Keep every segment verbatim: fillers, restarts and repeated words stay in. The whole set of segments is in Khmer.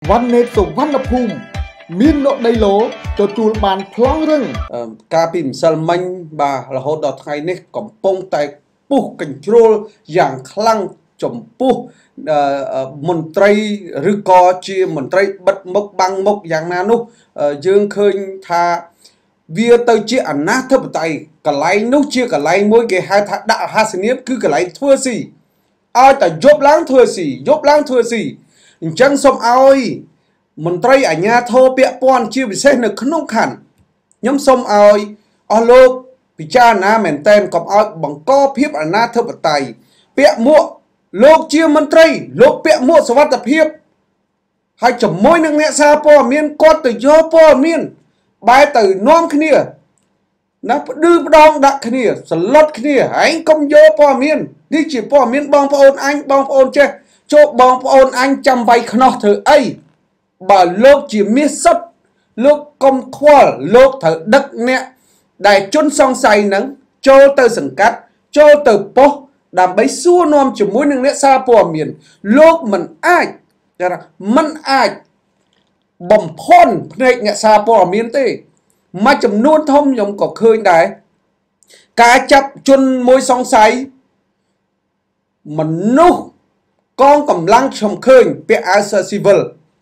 วันเนตสุวรรณภูมิมีนกไดโลตัวจูลบานพลองเรื่องการปิ่มสลมังบาละโหดอไทยนี่กำปงแต่ปุ๊กกันโจรอย่างคลั่งจมปุ๊กมนตรีหรือกอจีมนตรีบัดมกบังมกอย่างนั้นนุยืงเคยทาเวียเตอร์เจียอันน่าทับไตกะไลนุเจียกะไลมวยเกหาทัดดาฮาสเนียคือกะไลทั่วสีเอาแต่ยบล้างทั่วสียบล้างทั่วสีจังสมเอามนตรีอัญญาโทเปียปอนชีวิเศษนึกขนมขันย้ำสมเอาอโลกพิจารณาแมนเตนกับเอาบังก้อเพียบอันน่าทับไตเปียมัวโลกเจียมนตรีโลกเปียมัวสวัสดิเพียบให้จมมวยนังเนซาปอเมียนกอดแต่ยอปอเมียนบายตื่นน้อมขึ้นเนี่ยนับดื้อดองดักขึ้นเนี่ยสลดขึ้นเนี่ยไอ้กำยอปอเมียนนี่จีปอเมียนบองพระองค์อันบองพระองค์เจ้าโจบองพระองค์อันจำไว้ขนอเธอไอ้บ่โลกจีมีสัตโลกกมควอลโลกเธอดักเนี่ยได้จนซองใส่หนังโจเตอสังกัดโจเตอปอดำใบสู้นอมจมวยนังเนซาปอเมียนโลกมันอ้ายนะมันอ้ายบ่มพ่นเพลงเนี่ยซาปอเมียนเต้มาจำนวนท่อมยมก็เคยได้การจับจนมวยสองใสมันนุกกองกำลังชมเคยเปียอาเซอร์ซิเวล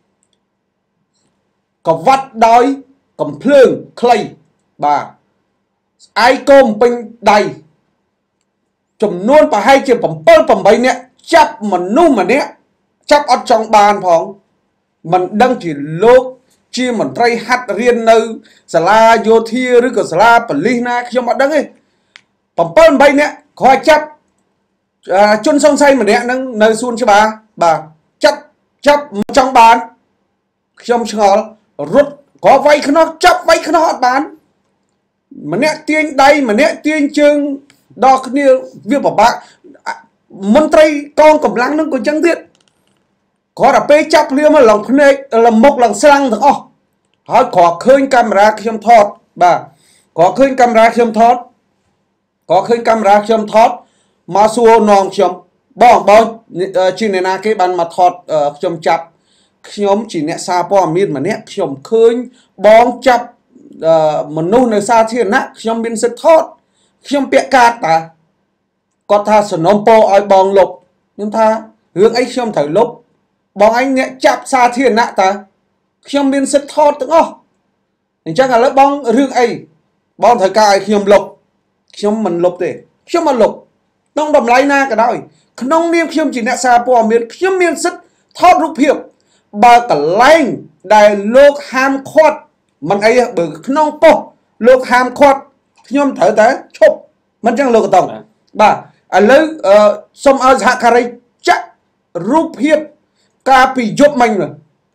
ก็วัดดอยกำเพลิงใครบ่าไอ้กลมเป็นใดจำนวนไปให้เจ้าผมเปิ้ลผมไปเนี่ยจับมันนุ่มมันเนี่ยจับอดจองบานพองมันดังจีโลกจีมันไตรหัดเรียนในสลาโยธีหรือก็สลาปลีนาขยมมาดังไงผมเปิ้ลไปเนี่ยคอยจับจนสงสัยมันเนี่ยนั่งในส่วนใช่ป่ะบ่าจับจับจองบานขยมชอลรถขอไว้ขนอกจับไว้ขนอกบานมันเนี่ยเตียงใดมันเนี่ยเตียงจึงดอกนี่เวียบบ่ามนตรีกองกำลังนั่งก็จังเดียดขอรับไปจับเรือมาหลังพเนกลำมกหลังสลังถึงอ๋อเขาขอคืนกำราเขียมทอดบ่าขอคืนกำราเขียมทอดขอคืนกำราเขียมทอดมาสัวนองเขียมบ้องบ้องจีเนนาเก็บันมาทอดเขียมจับเขียมจีเนี่ยซาป้อมีดมันเนี่ยเขียมคืนบ้องจับมนุษย์ในซาเทียนนะเขียมบินสะทอดเขียมเปียกาตาก็ท่าสนมโปอ้อยบองหลบnhưngท่าเรื่องไอ้เขียมถ่ายลบบองanhเนี่ยจับซาเทียนนะตาเขียมบินสะทอดตึงอ๋ออย่างเช่นอะไรบองเรื่องไอ้บองถ่ายกายเขียมหลบเขียมมันหลบเด้เขียมมันหลบต้องดำไล่หน้ากันได้ขนมเนี่ยเขียมจีเนี่ยซาปอเมียนเขียมเมียนสะทอดรูปเพียบบากับไล่ได้โลกห้ามคอดมันไอ้เบิกขนมโปโลกห้ามคอดเขียมเถอะแต่ชบมันจังโลกต้องบ่าอันเลยสมเอาหาคาริจะรูปเพียบกาปียบมันเลย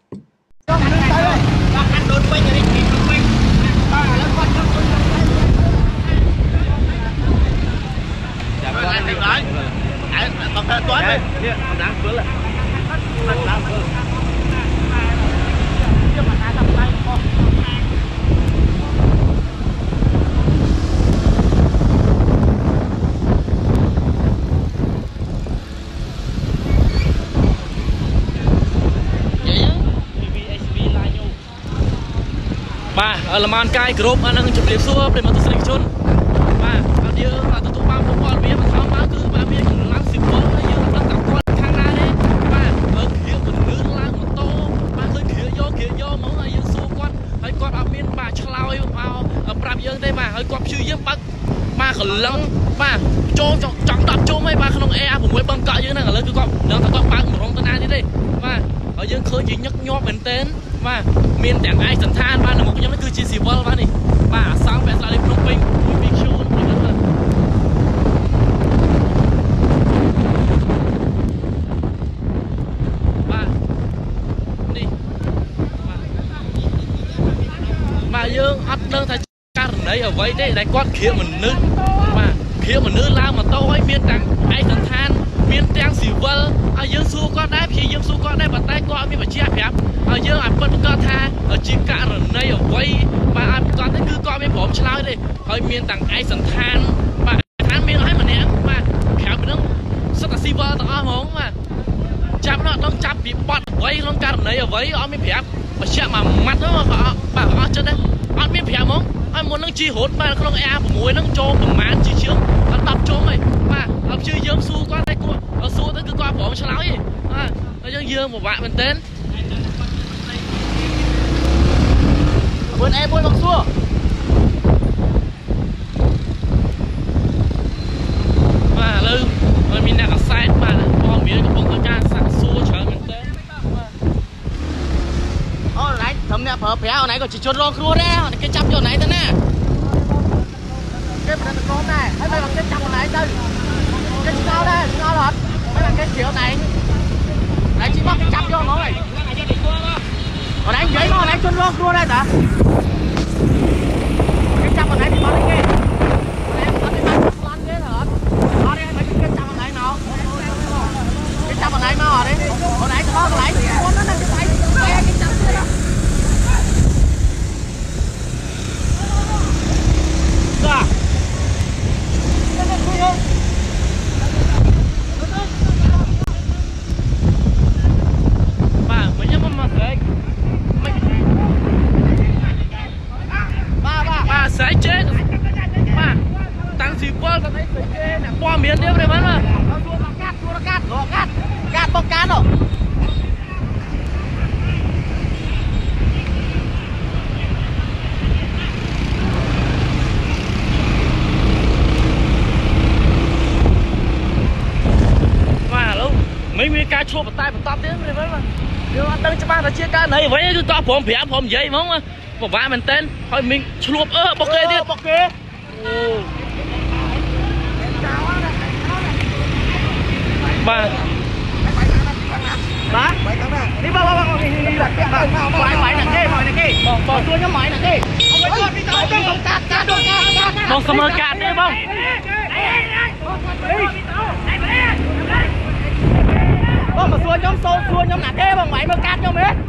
บ่าละมานกายกรบอันนั้นจะเปรียบซัวเป็นมัตสึริชนบ่าเอาเดียวเราจะต้องมาพบกันเมียมันทำมาคือมาเมียถึงล้างสิบคนแล้วเยอะตั้งแต่คนข้างหน้าเนี่ยบ่าเออเขียวมันเนื้อล้างมันโตบ่าเคยเขียวโยเขียวโยมองอะไรยังสู้กันให้กอดเอาเมียนบ่าชะลอยเอาปราบเยอะได้บ่าให้กอดชื่อเยี่ยมปักบ่าขลังบ่าโจงจังดับโจงไม่บ่าขนมเอผมไว้บังเกาะเยอะนั่นก็เลยคือกอดเดินตะกอนปังรองตะนานนี่ดิบ่าเอายังเคยยิงยักยอกเป็นเต้นบ่าเมียนแต่งไอ้สันทานบ้านหนึ่งมันก็ยังไม่คือชีสีวอลบ้านนี่บ่าสร้างแบบอะไรพลุกปิ้งปิ้งชูนอะไรนั่นบ่านี่บ่ายังอัดเดินถ่ายการไหนเอาไว้ได้ได้ก้อนเขียวเหมือนนึกบ่าเขียวเหมือนนึกล่างมาโต้ให้เมียนแต่งไอ้สันทานเมียนแต่งสีวอลเอายังสู้ก็ได้พี่ยังสู้ก็ได้บัดใต้ก็มีบัดเชี่ยแผลเอาเยอะอ่ะเปิ้ลก็ท่าเอาจีการในเอาไว้มาอ่ะก่อนนั่นคือก็ไม่ผมชนะเลยเฮ้ยเมียนต่างไอ้สันทานมาทานเมียนให้มาเนี่ยมาแขวเป็นต้องสกัดซีเวอร์ต่างอ้อมงมาจับเนาะต้องจับบีบปอดไว้ต้องการណីអ្វីអត់មានប្រាប់បច្ចាក់មួយម៉ាត់ហ្នឹងក៏បាទអត់ចិត្តដែរអត់មានប្រាប់ហ្មងហើយមុនហ្នឹងជីរត់បាទក្នុង A 6 ហ្នឹងចូលប្រមាណជីជើងដល់ដប់ជុំហីបាទអត់ជឿយើងស៊ូគាត់តែគាត់ស៊ូទៅគឺគាត់ប្រងឆ្លើយហីបាទហើយយើងយើងពិបាកមែនទែនមើល A មួយមកសួរបាទឥឡូវហើយមានអ្នកកសែតបាទបងមានកំពុងធ្វើការសាក់សួរច្រើនមែនទែនអូណៃធំអ្នកប្រើប្រាស់អូណៃក៏ជាជនរងគ្រោះដែរគេចាប់យកអូណៃទៅណាគេប្រដៅកូនដែរហើយបើគេចាប់អូណៃទៅគេស្គាល់ដែរស្គាល់អត់ហើយគេជ្រាវណៃណៃជីមកគេចាប់យកហ្មងហើយអូណៃនិយាយមកអូណៃជនរងគ្រោះដែរតាគេចាប់អូណៃពីបាត់គេអូណៃអត់ទេបានខ្លាំងទេអត់អត់ទេហើយគេចាប់អូណៃមកគេចាប់អូណៃមកអត់ទេអូណៃទៅអូណៃខ្លួនហ្នឹងគេស្អីគេចាប់ទៀត ไม่มีการโชว์ปตายปตอบเด้อเลยมั้ยว่าเดี๋ยวอันตั้งจะบ้านเราเชี่ยการไหนไว้คือต่อผมเพียผมใหญ่มั้งว่าบอกว่ามันเต้นคอยมิงฉลบเออบอกเลยดิบอกเลยมาบ้าไปตั้งหน้านี่บ้าบ้าบ้านี่นี่แหละไปไปหนักเก้ไปหนักเก้บอกบอกตัวน้ำไหมหนักเก้เอาไปก่อนพี่ต่อต้องส่งการการโดนการมองเสมอการได้บ้างบ้างมาส่วนย้อมโซ่ส่วนย้อมหนักเก้บ้างไหมเมื่อการย้อมเอ๊ะ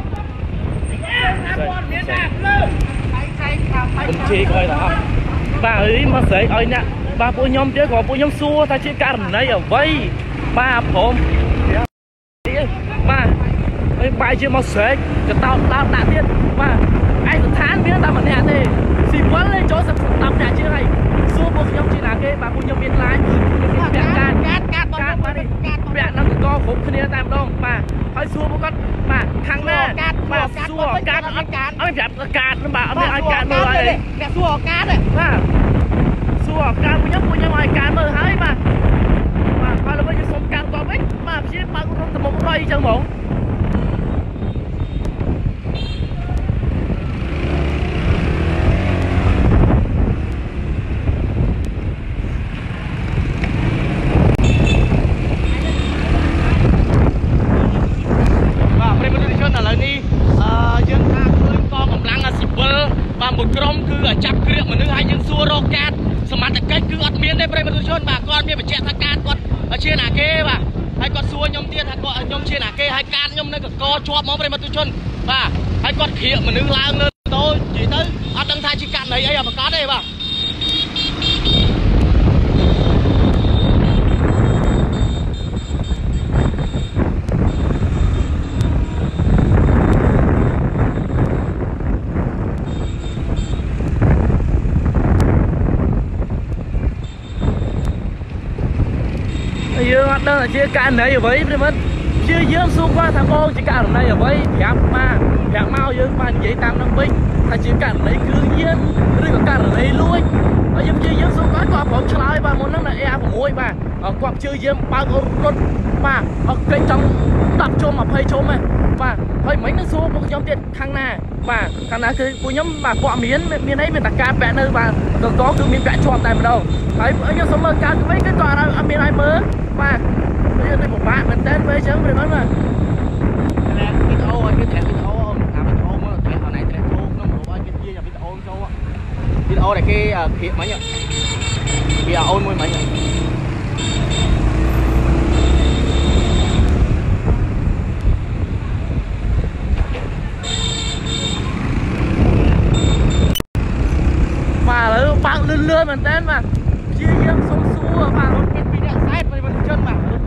ผมชี้coi là bà ấy mà sấy ơi nè bà phụ nhóm chứ còn phụ nhóm xua ta chỉ cần này ở vây ba phom ba ấy bài chưa mà sấy cái tao tao đã biết ba anh được tháng biết tao mà nè thì xì quấn lên chỗ sập tao nè chưa này xua phụ nhóm chỉ là cái bà phụ nhóm biên lái bẹn cát cát cát cát ba đi bẹn nó co khủng kia tam đông ba hơi xua phụ con ba thằng nè ba xua cát nó cát nó đẹp cát nó bà nó ai cát mưa lại đẹp xua cát này ba xua cát phụ nhóm phụ nhóm ai cát mưa hái mà mà ba là bây giờ sống cát có mấy mà chỉ ba cũng không một roi chân bộ mộtក្រុមគឺចាប់គ្រាកមនុស្សហើយយើងសួររកកាតសមត្ថកិច្ចគឺអត់មានទេប្រិយមិត្តជនបាទគាត់មានបញ្ជាក់ថាកាតគាត់ជាណាគេបាទហើយគាត់សួរខ្ញុំទៀតថាគាត់ខ្ញុំជាណាគេហើយកាតខ្ញុំនៅកកជាប់មកប្រិយមិត្តជនបាទហើយគាត់គ្រាកមនុស្សឡើងលើម៉ូតូនិយាយទៅអត់ដឹងថាជាកាតណីអីអត់ប្រកាសទេបាទយើងអត់ដឹងថាជាការណីអ្វីព្រមជាយើងសួរគាត់ថាបងជាករណីអ្វីប្រាប់មកប្រាប់មកយើងបាននិយាយតាមនឹងវិញថាជាករណីគ្រឿងញៀនឬក៏ករណីលួចហើយយើងជាយើងសួរគាត់គាត់ព្រមឆ្លើយបាទមុនហ្នឹងនៅ A 6 បាទគាត់ជឿយើងបើករត់បាទអត់គេចង់ដប់ជុំ20ជុំហ៎បាទហើយមិញនឹងសួរពួកខ្ញុំទៀតខាងណាបាទខាងណាគឺពួកខ្ញុំបាទព័ត៌មានមានអីមានតការពាក់នៅបាទកកគឺមានពាក់ជាប់តែម្ដងហើយខ្ញុំសុំមើលការទៅវិញគឺគាត់អត់មានឲ្យមើលបាទវាទៅពិបាកមែនតើពេលអញ្ចឹងព្រមហ្នឹងបាទវីដេអូឲ្យគេถ่ายវីដេអូតាមវីដេអូមើលតែអត់ណៃតែចូលក្នុងរូបឲ្យគេជាវីដេអូចូលវីដេអូដែលគេគ្រាកមិញវាអូនមួយមិញបាទឥឡូវបើកលឿនលឿនមែនតើបាទជាយើងសុំសួរបាទរត់គេពីអ្នកខ្សែបមិនជន់បាទរត់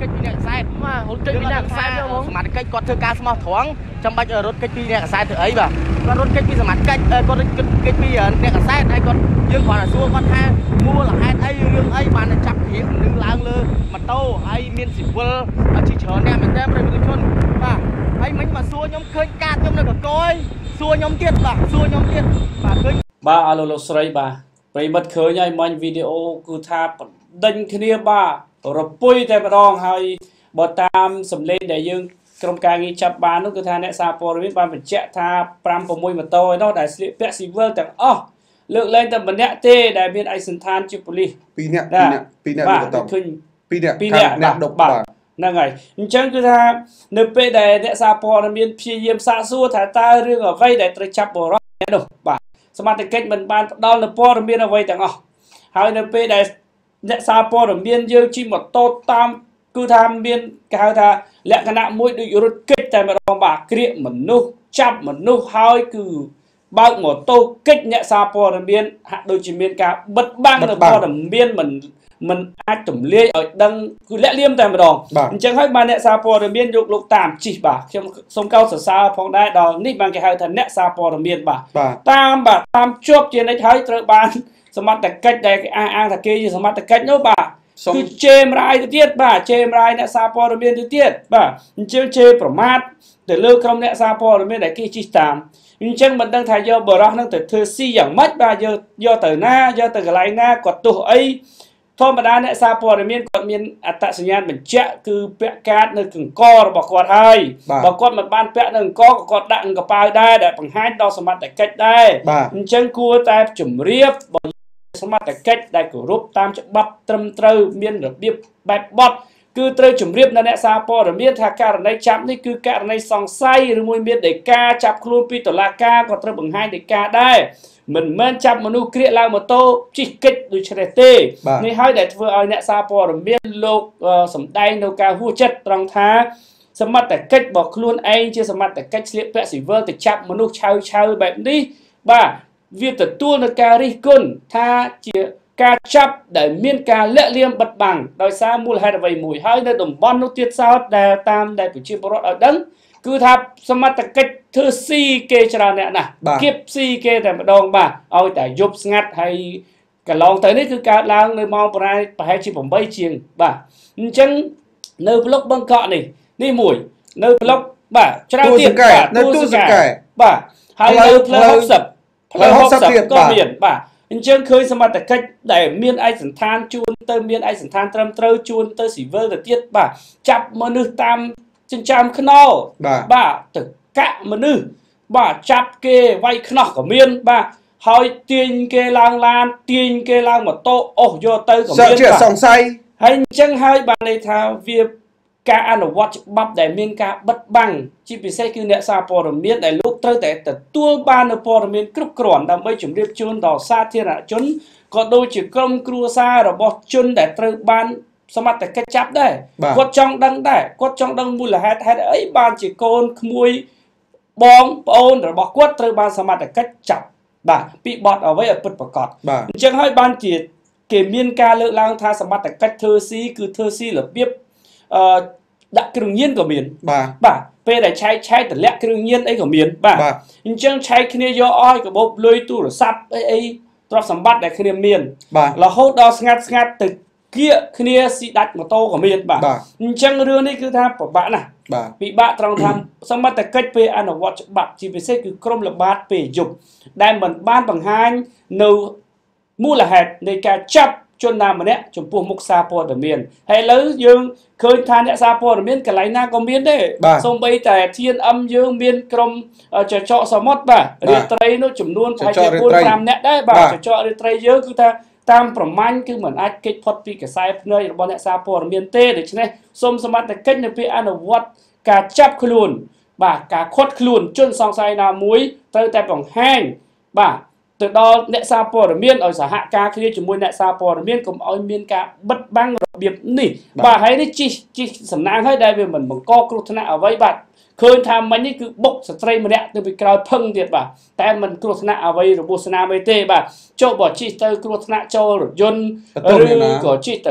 កិច្ចពីអ្នកខ្សែបាទរត់កិច្ចពីអ្នកខ្សែទៅហ្មងសមាជិកគាត់ធ្វើការស្មោះត្រង់ចាំបាច់រត់កិច្ចពីអ្នកខ្សែធ្វើអីបាទគាត់រត់កិច្ចពីសមាជិកគាត់រត់កិច្ចពីអ្នកខ្សែហើយគាត់យើងគ្រាន់តែសួរគាត់ថាមូលហេតុអីរឿងអីបានតែចាប់គ្រាមនុស្សឡើងលើម៉ូតូហើយមានស៊ីវិលជិះច្រើនអ្នកមែនតើប្រិយមិត្តជនបាទហើយមិញមកសួរខ្ញុំឃើញកាតខ្ញុំនៅកកយសួរខ្ញុំទៀតបាទសួរខ្ញុំទៀតបាទឃើញបាទអរលោកស្រីបាទប្រិយមិត្តឃើញហើយមិញវីដេអូគឺថាបណ្ដេញគ្នាបាទរពុយតែម្ដងហើយបើតាមសម្លេងដែលយើងក្រុមការងារចាប់បាននោះគឺថាអ្នកសារព័ត៌មានបានបញ្ជាក់ថាប្រាំ 6ម៉ូតូឯនោះដែលស្លៀកពាក់ស៊ីវិលទាំងអស់លើកលែងតែម្នាក់ទេដែលមានឯកសណ្ឋានជាប៉ូលីសពីរនាក់ពីរនាក់ពីរនាក់បាទឃើញពីរនាក់ពីរនាក់អ្នកដប់បាទហ្នឹងហើយអញ្ចឹងគឺថានៅពេលដែលអ្នកសារព័ត៌មានព្យាយាមសាកសួរថាតើរឿងអ្វីដែលត្រូវចាប់បរិបទនោះបាទសមត្ថកិច្ចមិនបានផ្ដល់នូវព័ត៌មានអ្វីទាំងអស់ហើយនៅពេលដែលអ្នកសារព័ត៌មានយើងជិះម៉ូតូតាមគឺថាមានគេហៅថាលក្ខណៈមួយដូចរត់គេចតែម្ដងបាទក្រៀកមនុស្សចាប់មនុស្សហើយគឺបើកម៉ូតូគេចអ្នកសារព័ត៌មានហាក់ដូចជាមានការបិទបាំងនៅព័ត៌មានមិនមិនអាចទម្លាយឲ្យដឹងគឺលាក់លៀមតែម្ដងអញ្ចឹងហើយបានអ្នកសារព័ត៌មានយកលោកតាមជិះបាទខ្ញុំសូមកោតសរសើរផងដែរដល់នេះបានគេហៅថាអ្នកសារព័ត៌មានបាទតាមបាទតាមជាប់ជានិច្ចហើយត្រូវបានសមត្ថកិច្ចដែលគេអះអាងថាគេជាសមត្ថកិច្ចនោះបាទគឺជេរម្រាយទៅទៀតបាទជេរម្រាយអ្នកសារព័ត៌មានទៅទៀតបាទអញ្ចឹងជេរប្រមាថទៅលើក្រុមអ្នកសារព័ត៌មានដែលគេជិះតាមអញ្ចឹងមិនដឹងថាយកបរោះនឹងទៅធ្វើស៊ីយ៉ាងម៉េចបាទយកយកទៅណាយកទៅកន្លែងណាគាត់ទោះអីធម្មតាអ្នកសារព័ត៌មានគាត់មានអត្តសញ្ញាណបញ្ជាក់គឺពាក់កាតនៅកង្ករបស់គាត់ហើយបើគាត់មិនបានពាក់នៅកង្កក៏គាត់ដាក់កប៉ាល់ដែរដែលបង្ហាញដល់សមត្ថកិច្ចដែរអញ្ចឹងគួរតែជម្រាបសមត្ថកិច្ចដែលគោរពតាមច្បាប់ត្រឹមត្រូវមានរបៀបបែបបទគឺត្រូវជម្រាបដល់អ្នកសារព័ត៌មានថាករណីចាប់នេះគឺករណីសង្ស័យឬមួយមានដីកាចាប់ខ្លួនពីតុលាការក៏ត្រូវបង្ហាញដីកាដែរមិនមែនចាប់មនុស្សក្រៀកឡើងម៉ូតូជិះកិច្ចដូចនេះទេនេះហើយដែលធ្វើឲ្យអ្នកសារព័ត៌មានលោកសម្ដែងនៅការហួសចិត្តត្រង់ថាសមត្ថកិច្ចរបស់ខ្លួនឯងជាសមត្ថកិច្ចស្លៀកពាក់ស៊ីវិលទៅចាប់មនុស្សឆៅឆៅបែបនេះបាទវាទទួលនឹងការរិះគន់ថាជាការចាប់ដែលមានការលាក់លៀមបិទបាំងដោយសារមូលហេតុអ្វីមួយហើយនៅតំបន់នោះទៀតសោតដែលតាមដែលប្រជាពលរដ្ឋឲ្យដឹងគឺថាសមត្ថកិច្ចធ្វើស៊ីគេច្រើនអ្នកណាស់គៀបស៊ីគេតែម្ដងបាទឲ្យតែយប់ស្ងាត់ហើយកន្លងទៅនេះគឺកើតឡើងនៅម៉ោងប្រហែលប្រហែលជា 8 ជាងបាទអញ្ចឹងនៅប្លុកបឹងកក់នេះនេះមួយនៅប្លុកបាទច្រើនទៀតបាទនៅទូសង្កែបាទហើយនៅផ្លូវ 60 ផ្លូវ 60 ក៏មានបាទអញ្ចឹងឃើញសមត្ថកិច្ចដែលមានឯកសណ្ឋានជួនទៅមានឯកសណ្ឋានត្រឹមត្រូវជួនទៅស៊ីវិលទៅទៀតបាទចាប់មនុស្សតាមចិញ្ចើមខ្នល់បាទទៅកាក់មនុស្សបាទចាប់គេវាយខ្នោះក៏មានបាទហើយទាញគេឡើងឡានទាញគេឡើងម៉ូតូអស់យកទៅក៏មានបាទសង្ស័យហើយអញ្ចឹងហើយបានន័យថាវាការអនុវត្តច្បាប់ដែលមានការបិទបាំងជាពិសេសគឺអ្នកសារព័ត៌មានដែលលោកត្រូវតែទទួលបាននូវព័ត៌មានគ្រប់គ្រាន់ដើម្បីជម្រាបជូនដល់សាធារណជនក៏ដូចជាក្រុមគ្រួសាររបស់ជនដែលត្រូវបានសមត្ថកិច្ចចាប់ដែរគាត់ចង់ដឹងដែរគាត់ចង់ដឹងមូលហេតុហេតុអីបានជាកូនក្មួយបងប្អូនរបស់គាត់ត្រូវបានសមត្ថកិច្ចចាប់បាទពីបទអ្វីឲ្យពិតប្រាកដអញ្ចឹងហើយបានជាគេមានការលើកឡើងថាសមត្ថកិច្ចធ្វើស៊ីគឺធ្វើស៊ីរបៀបអឺដាក់គ្រឿងញៀនក៏មានបាទបាទពេលដែលឆែកឆែកតម្លាក់គ្រឿងញៀនអីក៏មានបាទអញ្ចឹងឆែកគ្នាយកអស់កាបូបលុយទូរស័ព្ទអីអីទ្រព្យសម្បត្តិដែលគ្នាមានរហូតដល់ស្ងាត់ស្ងាត់ទៅគៀកគ្នាស៊ីដាច់ម៉ូតូក៏មានបាទអញ្ចឹងរឿងនេះគឺថាពិបាកណាស់ពិបាកត្រង់ថាសមត្ថកិច្ចពេលអនុវត្តច្បាប់ជាពិសេសគឺក្រុមល្បាតពេលយប់ដែលមិនបានបង្ហាញនៅមូលហេតុនៃការចាប់ជនណាម្នាក់ចំពោះមុខសារព័ត៌មានហើយឥឡូវយើងឃើញថាអ្នកសារព័ត៌មានកន្លែងណាក៏មានដែរសូបីតែ ที เอ็น เอ็ม យើងមានក្រុមចចកសមុទ្របាទរាត្រីនោះចំនួនប្រហែលជា bốn 5 នាក់ដែរបាទចចករាត្រីយើងគឺថាតាមប្រមាញ់គឺមិនអាចគេចផុតពីកសែភ្នែករបស់អ្នកសារព័ត៌មានទេដូច្នេះសូមសមត្ថកិច្ចនៅពេលអនុវត្តការចាប់ខ្លួនបាទការឃាត់ខ្លួនជនសង្ស័យណាមួយត្រូវតែបង្ហាញបាទទៅដល់អ្នកសារព័ត៌មានឲ្យសហការគ្នាជាមួយអ្នកសារព័ត៌មានកុំឲ្យមានការបិទបាំងរបៀបនេះបាទហើយនេះជីជីសំណាងហើយដែលវាមិនបង្កគ្រោះថ្នាក់អ្វីបាទឃើញថាមិញនេះគឺបុកស្ត្រីម្នាក់ទៅពីក្រោយផឹងទៀតបាទតែមិនគ្រោះថ្នាក់អ្វីរបួសស្នាមអីទេបាទចុះបើជីទៅគ្រោះថ្នាក់ចូលរថយន្តឬក៏ជីទៅ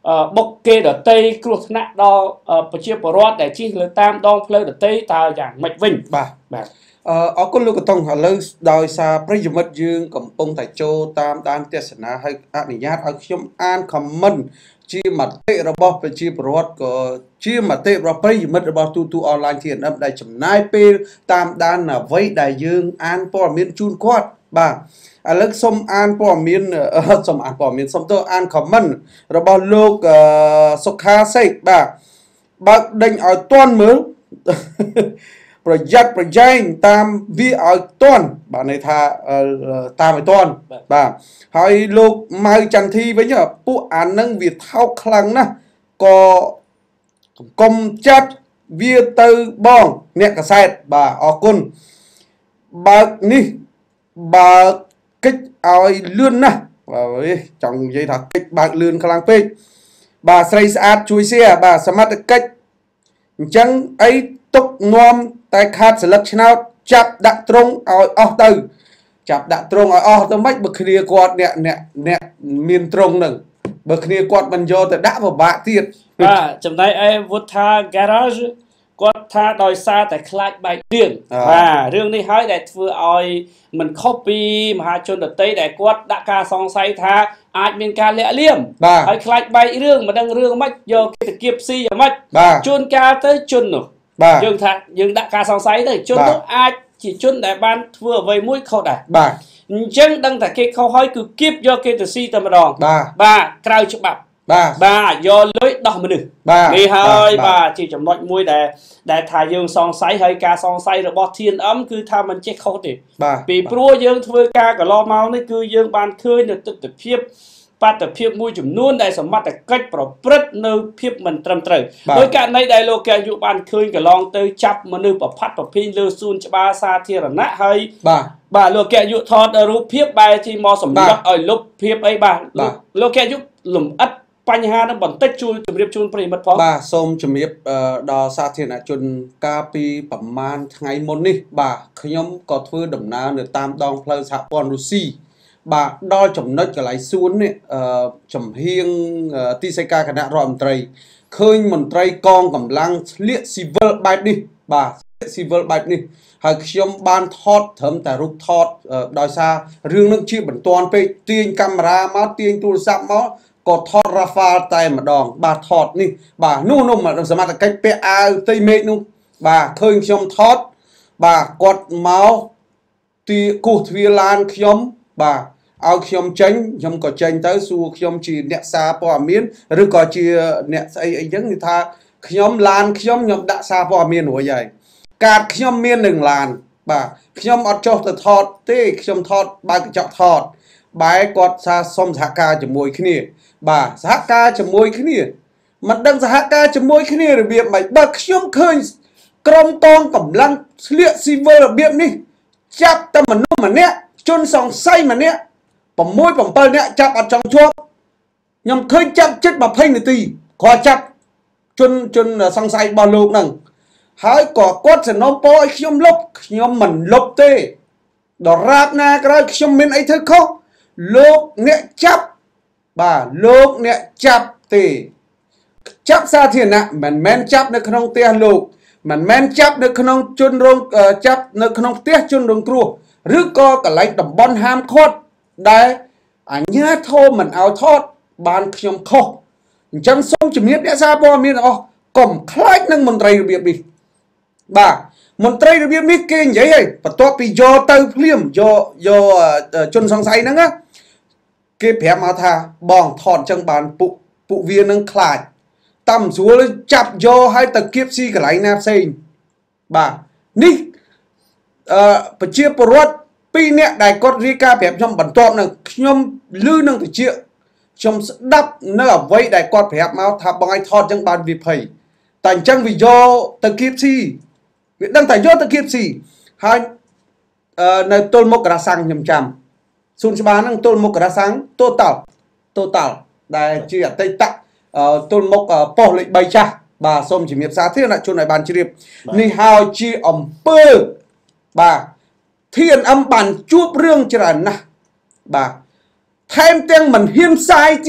បុកគេដតីគ្រោះថ្នាក់ដល់ប្រជាពលរដ្ឋដែលជិះលើតាមដងផ្លូវដតីតើយ៉ាងម៉េចវិញបាទបាទអរអរគុណលោកកតុងឥឡូវដោយសារប្រិយមិត្តយើងកំពុងតែចូលតាមដានទស្សនាហើយអនុញ្ញាតឲ្យខ្ញុំអាន comment ជាមតិរបស់ប្រជាពលរដ្ឋក៏ជាមតិរបស់ប្រិយមិត្តរបស់ទូទូអនឡាញ ที เอ็น เอ็ม ដែលចំណាយពេលតាមដានអ្វីដែលយើងអានព័ត៌មានជូនគាត់បាទឥឡូវសូមអានព័ត៌មានសូមអានព័ត៌មានសូមទៅអាន comment របស់លោកសុខាសេកបាទបើកដេញឲ្យទាន់មើលប្រយ័ត្នប្រយែងតាមវាឲ្យទាន់បាទន័យថាតាមឲ្យទាន់បាទហើយលោកម៉ៅចន្ទធីវិញពួកអានឹងវាថោកខ្លាំងណាស់ក៏កុំចាត់វាទៅបងអ្នកកសែតបាទអរគុណបើកនេះបើកកិច្ចឲ្យលឿនណាស់បាទចង់និយាយថាកិច្ចបើកលឿនខ្លាំងពេកបាទស្រីស្អាតជួយសៀបាទសមត្ថកិច្ចអញ្ចឹងអីទុកនាំតែខាតស្លឹកឆ្នោតចាប់ដាក់ត្រង់ឲ្យអស់ទៅចាប់ដាក់ត្រង់ឲ្យអស់ទៅមិនបើគ្នាគាត់អ្នកអ្នកអ្នកមានត្រង់នឹងបើគ្នាគាត់មិនយកទៅដាក់ពិបាកទៀតបាទចំណែកឯវុធា garage គាត់ថាដោយសារតែខ្លាចបែករឿងបាទរឿងនេះហើយដែលធ្វើឲ្យមិនខុសពីមហាជនដតីដែលគាត់ដាក់ការសង្ស័យថាអាចមានការលាក់លៀមហើយខ្លាចបែករឿងមិនដឹងរឿងមិនយកគេទៅគៀបស៊ីយ៉ាងម៉េចជួនកាលទៅជននោះយើងថាយើងដាក់ការសង្ស័យទៅជននោះអាចជាជនដែលបានធ្វើអ្វីមួយខុសដែរបាទអញ្ចឹងដឹងតែគេខុសហើយគឺគៀបយកគេទៅស៊ីតែម្ដងបាទបាទក្រៅច្បាប់បាទបាទយកលុយដោះមនុស្សនេះហើយបាទជាចំណុចមួយដែលដែលថាយើងសង្ស័យហើយការសង្ស័យរបស់ ที เอ็น เอ็ม គឺថាมันចេះខុសទេពីព្រោះយើងធ្វើការកន្លងមកនេះគឺយើងបានឃើញនៅទស្សនវិជ្ជាបាតុភិបមួយចំនួនដែលសមត្ថកិច្ចប្រព្រឹត្តនៅភាពមិនត្រឹមត្រូវដោយករណីដែលលោកកែយុបានឃើញកន្លងទៅចាប់មនុស្សប្រផាត់ប្រភេទលើសួនច្បារសាធារណៈហើយបាទបាទលោកកែយុថតរូបភាពបែរជាមកសម្លុតឲ្យលុបភាពអីបាទលោកកែយុលំអិតបញ្ហានឹងបន្តិចជួយជម្រាបជូនប្រិយមិត្តផងបាទសូមជម្រាបដល់សាធារណជនកាលពីប្រមាណថ្ងៃមុននេះបាទខ្ញុំក៏ធ្វើដំណើរនៅតាមដងផ្លូវសហព័ន្ធរុស្ស៊ីបាទដល់ចំណុចកន្លែងសួននេះអឺចំហៀងទីសីការគណៈរដ្ឋមន្ត្រីឃើញមន្ត្រីកងកម្លាំងស្លៀកស៊ីវិលបែបនេះបាទស៊ីវិលបែបនេះហើយខ្ញុំបានថតត្រឹមតែរូបថតដោយសាររឿងនឹងជាបន្ទាន់ពេកទាញកាមេរ៉ាមកទាញទូរស័ព្ទមកក៏ថត Rafale តែម្ដងបាទថតនេះបាទនោះនោះសមត្ថកិច្ចពាក់អាវផ្ទៃមេឃនោះបាទឃើញខ្ញុំថតបាទគាត់មកទីគោះទ្វារឡានខ្ញុំបាទឲ្យខ្ញុំចេញខ្ញុំក៏ចេញទៅសួរខ្ញុំជាអ្នកសារព័ត៌មានឬក៏ជាអ្នកស្អីអីចឹងគឺថាខ្ញុំឡានខ្ញុំខ្ញុំដាក់សារព័ត៌មានរួចហើយកាតខ្ញុំមាននឹងឡានបាទខ្ញុំអត់ចុះទៅថតទេខ្ញុំថតបើកកញ្ចក់ថតបែរគាត់ថាសុំសហការជាមួយគ្នាបាទសហការជាមួយគ្នាមិនដឹងសហការជាមួយគ្នារបៀបម៉េចបើខ្ញុំឃើញក្រុមកងកម្លាំងស្លៀកស៊ីវិលរបៀបនេះចាប់តែមនុស្សម្នាក់ជនសង្ស័យម្នាក់6 7នាក់ចាប់អត់ចង់ជាប់ខ្ញុំឃើញចាប់ជិត20នាទីគាត់ចាប់ជនជនសង្ស័យរបស់លោកហ្នឹងហើយក៏គាត់សនំពោឲ្យខ្ញុំលុបខ្ញុំមិនលុបទេដរាបណាក្រោយខ្ញុំមានអីធ្វើខុសលោកអ្នកចាប់បាទលោកអ្នកចាប់ទេចាប់សាធារណៈមិនមែនចាប់នៅក្នុងផ្ទះលោកមិនមែនចាប់នៅក្នុងជនរងចាប់នៅក្នុងផ្ទះជនរងគ្រោះឬក៏កន្លែងតំបន់ហាមឃាត់ដែលអញ្ញាធមមិនឲ្យថតបានខ្ញុំខុសអញ្ចឹងសូមជំរាបអ្នកសារព័ត៌មានអស់កុំខ្លាចនឹងមន្ត្រីរបៀបនេះបាទមន្ត្រីរបៀបនេះគេនិយាយហើយបន្ទាប់ពីយកទៅភ្លាមយកយកជនសង្ស័យហ្នឹងណាគេប្រាប់មកថាបងថតចឹងបានពួកពួកវានឹងខ្លាចតាមស្រួលចាប់យកឲ្យទៅគៀបស៊ីកន្លែងណាផ្សេងបាទនេះអឺប្រជាពលរដ្ឋពីរនាក់ដែលគាត់រាយការណ៍ប្រាប់ខ្ញុំបន្ទាប់នឹងខ្ញុំឮនឹងតិចខ្ញុំស្ដាប់នៅអ្វីដែលគាត់ប្រាប់មកថាបងឲ្យថតចឹងបានវាភ័យតែអញ្ចឹងវាយកទៅគៀបស៊ីវាដឹងតែយកទៅគៀបស៊ីហើយអឺនៅទល់មុខរ៉ាសាំងខ្ញុំចាំសួនច្បារហ្នឹងទល់មុខរ៉ាសាំងតូតាល់តូតាល់ដែលជាអតីតទល់មុខប៉ុស្តិ៍លេខ3ចាស់បាទសូមជំរាបសាធារណជនឲ្យបានជ្រាបនេះហើយជាអំពើបាទ ที เอ็น เอ็ม បានជួបរឿងច្រើនណាស់បាទថែមទាំងមិនហ៊ានផ្សាយទៀត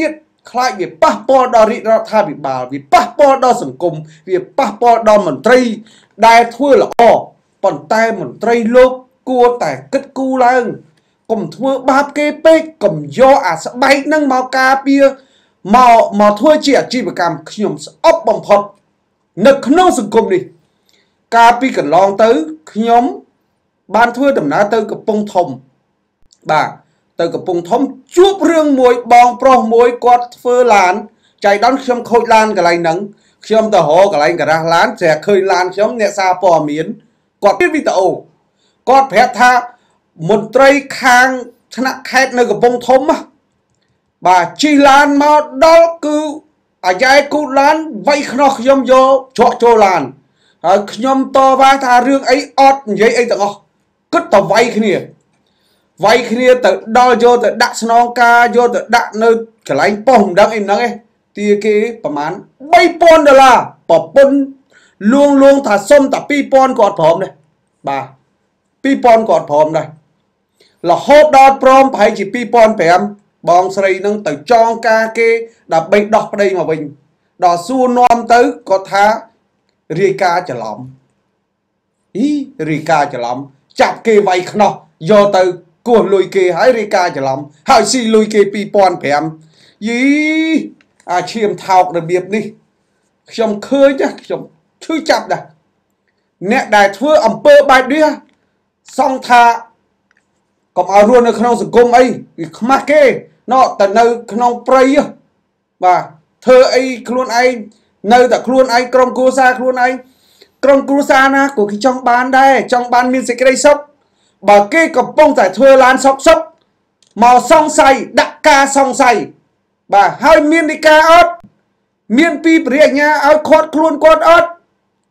ខ្លាចវាប៉ះពាល់ដល់រាជរដ្ឋាភិបាលវាប៉ះពាល់ដល់សង្គមវាប៉ះពាល់ដល់មន្ត្រីដែលធ្វើល្អប៉ុន្តែមន្ត្រីលោកគួរតែគិតគូរឡើងកុំធ្វើបាបគេពេកកុំយកអាស្បែកហ្នឹងមកការពារមកមកធ្វើជាអាជីវកម្មខ្ញុំស្អប់បំផុតនៅក្នុងសង្គមនេះកាលពីកន្លងទៅខ្ញុំបានធ្វើដំណើរទៅកំពង់ធំបាទទៅកំពង់ធំជួបរឿងមួយបងប្រុសមួយគាត់ធ្វើឡានចៃដន្យខ្ញុំខូចឡានកន្លែងហ្នឹងខ្ញុំទៅរកកន្លែងការ៉ាស់ឡានស្រាប់ឃើញឡានខ្ញុំអ្នកសារព័ត៌មានគាត់មានវីដេអូគាត់ប្រាប់ថាមន្ត្រីខាងថ្នាក់ខេត្តនៅកំពង់ធំបាទជិះឡានមកដល់គឺអាយ៉ែគូតឡានវាយខ្នោះខ្ញុំយកជ្រក់ចូលឡានហើយខ្ញុំតវ៉ាថារឿងអីអត់និយាយអីទាំងអស់គិតតែវាយគ្នាវាយគ្នាទៅដល់យកទៅដាក់ស្នងការយកទៅដាក់នៅកន្លែងប៉ុស្តិ៍មិនដឹងអីហ្នឹងឯងទាគេប្រហែលបីពាន់ដុល្លារប្រពន្ធលួងលួងថាសុំតែពីរពាន់គាត់ព្រមដែរបាទពីរពាន់គាត់ព្រមដែររហូតដល់ព្រមប្រហែលជាពីរពាន់ប្រាំបងស្រីនឹងទៅចងការគេដើម្បីដោះប្តីមកវិញដល់សួរនាំទៅគាត់ថារាយការណ៍ច្រឡំអីរាយការណ៍ច្រឡំចាប់គេវាយខ្នោះយកទៅគោះលុយគេហើយរាយការណ៍ច្រឡំហើយស៊ីលុយគេពីរពាន់ប្រាំយីអាឈាមថោករបៀបនេះខ្ញុំឃើញខ្ញុំឈឺចាប់ដែរអ្នកដែលធ្វើអំពើបែបនេះសង្ឃថាកុំឲ្យរស់នៅក្នុងសង្គមអីវាខ្មាស់គេណោះតែនៅក្នុងព្រៃបាទធ្វើអីខ្លួនឯងនៅតែខ្លួនឯងក្រុមគ្រួសារខ្លួនឯងក្រុមគ្រួសារណាក៏គេចង់បានដែរចង់បានមានសេចក្តីសុខបើគេកំពុងតែធ្វើឡានសុកសុកមកសង្ស័យដាក់ការសង្ស័យបាទហើយមាននីការអត់មានពីព្រះអាញាឲ្យខាត់ខ្លួនគាត់អត់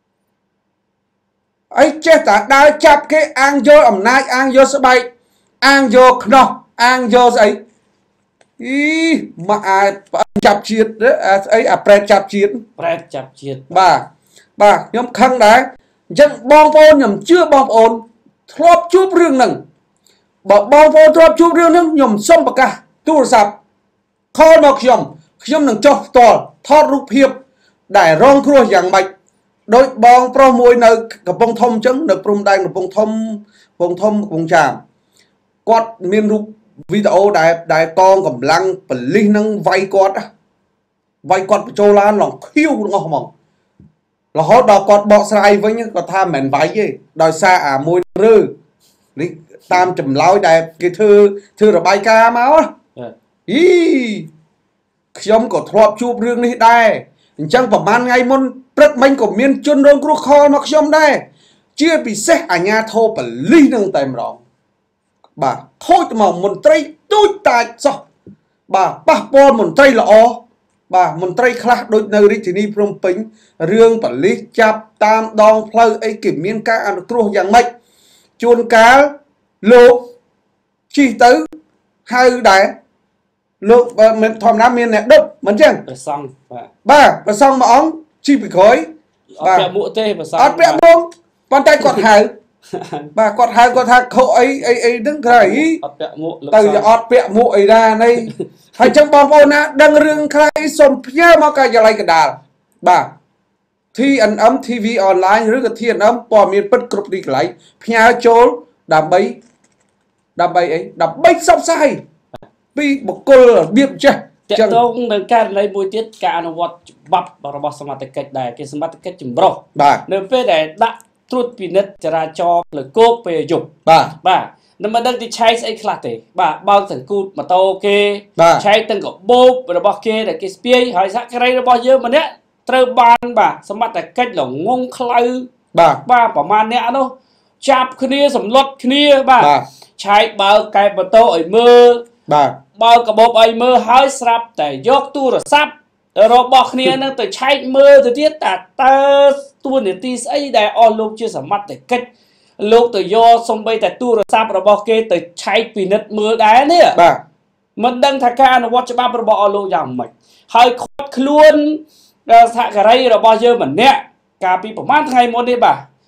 អីចេះតែដើរចាប់គេអាងយកអំណាចអាងយកស្បែកអាងយកខ្នោះអាងយកស្អីអីមកអាចចាប់ជាតិស្អីអាប្រែតចាប់ជាតិប្រែតចាប់ជាតិបាទបាទខ្ញុំខឹងដែរអញ្ចឹងបងប្អូនខ្ញុំជឿបងប្អូនធ្លាប់ជួបរឿងហ្នឹងបើបងប្អូនធ្លាប់ជួបរឿងហ្នឹងខ្ញុំសូមប្រកាសទូរស័ព្ទខលមកខ្ញុំខ្ញុំនឹងចុះផ្ទាល់ថតរូបភាពដែលរងគ្រោះយ៉ាងម៉េចដោយបងប្រុសមួយនៅកំពង់ធំអញ្ចឹងនៅព្រំដែនកំពង់ធំកំពង់ធំកំពង់ចាមគាត់មានរូបវីដេអូដែលដែលកងកម្លាំងប៉ូលីសនឹងវាយគាត់វាយគាត់បញ្ចូលឡានឡងខៀវទាំងអស់ហ្មងរហូតដល់គាត់បកស្រាយវិញគាត់ថាមិនមែនវាយទេដោយសារអាមួយរើនេះតាមចម្លើយដែលគេធ្វើធ្វើរបាយការណ៍មកអីខ្ញុំក៏ធ្លាប់ជួបរឿងនេះដែរអញ្ចឹងប្រហែលថ្ងៃមុនព្រឹកមិញក៏មានជនរងគ្រោះខលមកខ្ញុំដែរជាពិសេសអាជ្ញាធរប៉ូលីសនឹងតែម្ដងបាទខូចមកមន្ត្រីទូចតាចសោះបាទប៉ះពាល់មន្ត្រីល្អបាទមន្ត្រីខ្លះដូចនៅរាជធានីភ្នំពេញរឿងប៉ូលីសចាប់តាមដងផ្លូវអីគេមានការអនុគ្រោះយ៉ាងម៉េចជួនកាលលោកជិះទៅហៅដែរលោកមិនធម្មតាមានអ្នកដុតមិនចឹងព្រះសង្ឃបាទបាទព្រះសង្ឃមួយអង្គជិះពីក្រោយអត់ពាក់មួកទេព្រះសង្ឃអត់ពាក់មួកប៉ុន្តែគាត់ហៅបាទគាត់ហៅគាត់ថាខុសអីអីអីហ្នឹងក្រោយអត់ពាក់មួកទៅអត់ពាក់មួកអីណានេះហើយចឹងបងប្អូនណាដឹងរឿងខ្លះអីសូមផ្ញើមកការិយាល័យកណ្ដាលបាទ ที เอ็น เอ็ม ที វី online ឬក៏ ที เอ็น เอ็ม ព័ត៌មានពិតគ្រប់ទីកន្លែងផ្ញើចូលដើម្បីដើម្បីអីដើម្បីផ្សព្វផ្សាយពីបុគ្គលរបៀបចេះតើតងនឹងករណីមួយទៀតការអនុវត្តច្បាប់របស់សមត្ថកិច្ចដែរគេសមត្ថកិច្ចចម្រុះនៅពេលដែលដាក់ត្រួតពិនិត្យចរាចរណ៍លើគោកពេលយប់បាទបាទនឹងមិនដឹងទីឆែកស្អីខ្លះទេបាទបើកសង្កូតម៉ូតូគេឆែកទាំងកាបូបរបស់គេដែលគេស្ពាយហើយសហការីរបស់យើងម្នាក់ត្រូវបានបាទសមត្ថកិច្ចល្ងងខ្លៅបាទបាទប្រហែលអ្នកនោះចាប់គ្នាសម្លុតគ្នាបាទឆែកបើកកែបម៉ូតូឲ្យមើលបាទបើកកាបូបឲ្យមើលហើយស្រាប់តែយកទូរស័ព្ទរបស់គ្នានឹងទៅឆែកមើលទៅទៀតតើតើទួនាទីស្អីដែលអស់លោកជាសមត្ថកិច្ចលោកទៅយកសំបីតែទូរស័ព្ទរបស់គេទៅឆែកពិនិត្យមើលដែរនេះបាទមិនដឹងថាការអនុវត្តច្បាប់របស់អស់លោកយ៉ាងម៉េចហើយខាត់ខ្លួនសហការីរបស់យើងម្នាក់កាលពីប្រហែលថ្ងៃមុននេះបាទ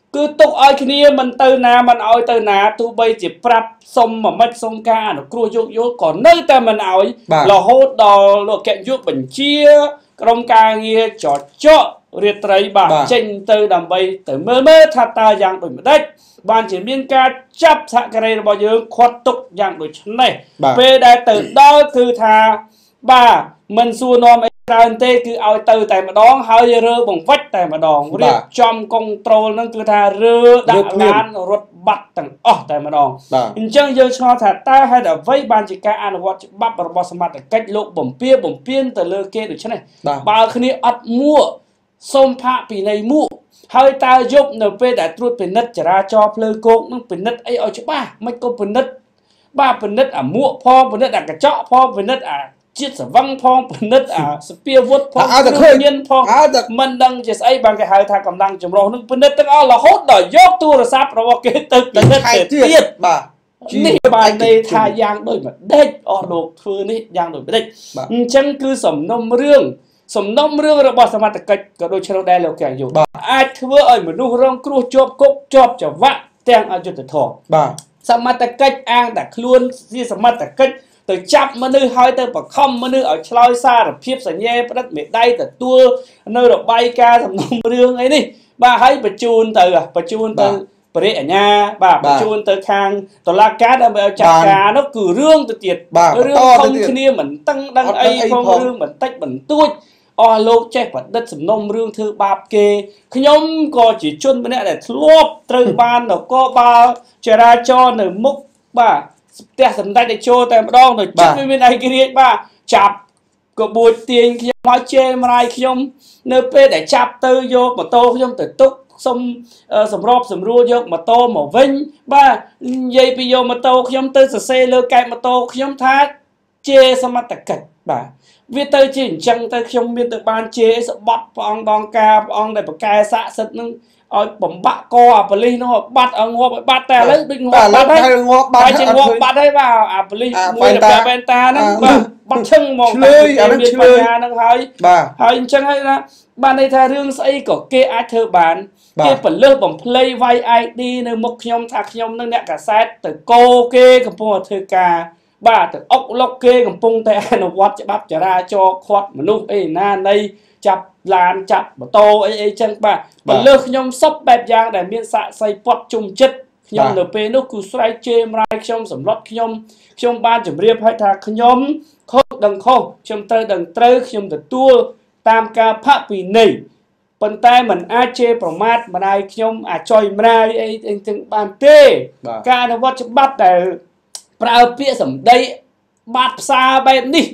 cứ tục ai kia mình từ nào mình oi từ nào tu bây chỉ prap xong mà mất xong ca nó cua vô vô còn nơi ta mình oi là hốt đò là kẹn vô bình chia trong ca nghe trò chọ riết trái bà tranh từ đầm bay từ mơ mơ thà ta dạng đổi đất ban chỉ biên ca chấp sạ cái này bao nhiêu khoát tục dạng đổi chân này về đây từ đó cứ thà bà mình xua nom ra tê cứ ao từ tại mà đón hơi rơ bằng vách tại mà đòn riết trong control nó cứ thà rơ đạn lan rốt bắt tầng ở tại mà đòn chân giờ cho thà ta hay là vây ban chỉ ca ăn vật bắt vào bò smart cách lộ bẩm pia bẩm piên từ lơ kê được chân này bà khi này ắt mua xôm phạ bị này mua hơi ta giúp nở về đã truột về nứt trả ra cho plơ cô nó về nứt ấy ở chỗ ba mấy cô về nứt ba về nứt à mua pho về nứt à cả chọ pho về nứt à chiết sở văng phong về nứt à spear wood phong tự nhiên phong mình đang chỉ ấy bằng cái hơi thà cầm đăng chồng rồi nó về nứt tức là hốt đòi dốc tua là sắp rồi cái từ về nứt để tiết bà ní bài này thà giang đôi mà đây ở đồ phơi ní giang đôi đây chân cứ sầm nôm riêng sầm nôm riêng rồi bỏ sầm mặt cách cái đôi chân đây là kẹo dù ai thưa ơi mà nu rong cua chộp cốc chộp cho vạ teng ở chỗ thọ sầm mặt cách ăn đặt luôn gì sầm mặt cách từ chắp mà nơi hai từ bậc không mà nơi ở lối xa rồi phép sải nhẹ bắt đất mệt đây từ tua nơi rồi bay ca sầm nôm riêng ấy đi ba hãy bật chun từ à bật chun từ bà ở nhà bà bà chôn tới khang tòa la cá đã bị chặt cá nó cử rương từ tiệt rương không khi nia mình tăng đăng ấy phong rương mình tách mình tôi o lô che vật đất sầm nôm rương thư bạp kê khi nhóm có chỉ chôn bên này để lốp từ ban nó có ba chờ ra cho nở múc bà tè sầm tay để cho tại đong rồi chặt bên này kia bà chạp có buổi tiền khi nói chê mai khi nhóm nơi pe để chạp tư vô mà tô khi nhóm từ túc xong sầm rộp sầm rua vô mà tô màu vinh ba dây bây giờ mà tô khi nhóm tư sờ xe lơ cài mà tô khi nhóm thát chê xong mà tạch cạch bà viết tới chỉ chẳng tới khi nhóm biên tự ban chê sợ bắt phong đong ca phong để bậc cài xạ sật nó ở bấm bạ co à pali nó bắt ở ngõ bắt ta lấy bình ngõ bắt đấy bắt trên ngõ bắt đấy vào à pali mua được cái bên ta nó bắt chân màu chơi ở bên chơi nó hơi hơi chẳng hay là ban đây thay riêng xây có kê ai thơ bán kê phần lớp bằng play vay i đê nơi một nhóm thạc nhóm nâng nẹ cả set từ cô kê cầm phong thơ ca ba từ ốc lóc kê cầm phong tay nó quát cho bắp trả ra cho khoát mà lúc ấy na đây chập lan chập mà tô ấy ấy chân ba phần lớp nhóm sắp bẹp giang để miễn xạ xây pot chung chất nhóm np nó cứ xoay chê mai trong sầm lót nhóm trong ban chấm riêng hay thạc nhóm khô đằng khô trong tơ đằng tơ trong từ tua tam ca pháp vì này phần tay mình ai chê promat mà ai nhóm à choi mai ấy anh từng bàn tê ca nó vót cho bắt để prao pia sầm đây bắt xa bên đi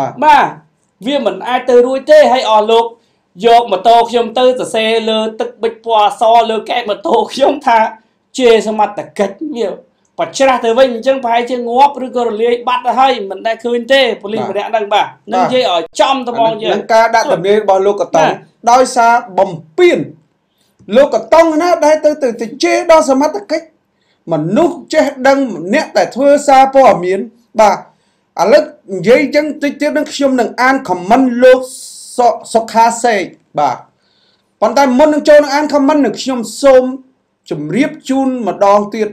ba vì mình ai từ đuôi tê hay ở lục dọc mà tô trong tư từ xe lơ tức bịch qua so lơ kẹt mà tô trong tha chê sao mặt tất cách nhiều và cha từ vinh chẳng phải chơi ngóp rồi cơ rồi bắt ra hay mình đang khơi tê police mình đang đăng bà nên chơi ở trong tao mong gì nâng ca đã tầm lên bao lô cả tông đôi xa bầm piên lô cả tông nó đây từ từ từ chê đó sao mắt tất cách mà nút chê đăng nét tại thưa xa po ở miến bà à lớp dây chân tích tiếp đang xông đằng an comment lô so so kha xe bà còn tay muốn đằng châu đằng an comment được xông xôm chùm riếp chun mà đòn tiệt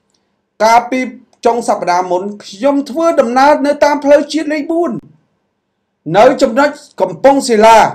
cà pi trong sập đà muốn xông thưa đầm na nơi tam phơi chiết lấy buôn nơi trong đó cầm pong xì la